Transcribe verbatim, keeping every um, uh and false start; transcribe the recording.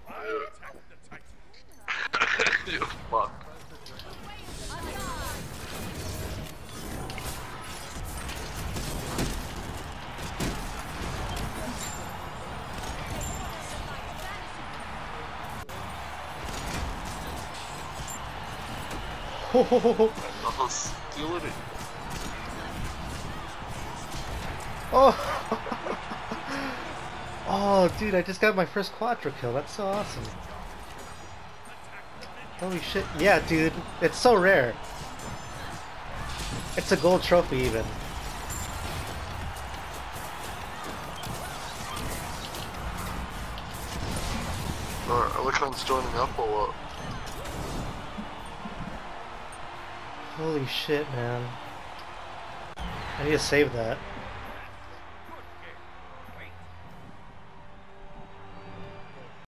You fuck. Ho ho ho ho. Hostility. Oh. Oh, dude, I just got my first quadra kill. That's so awesome. Holy shit. Yeah, dude. It's so rare. It's a gold trophy, even. Alright, which one's joining up or what? Holy shit, man. I need to save that.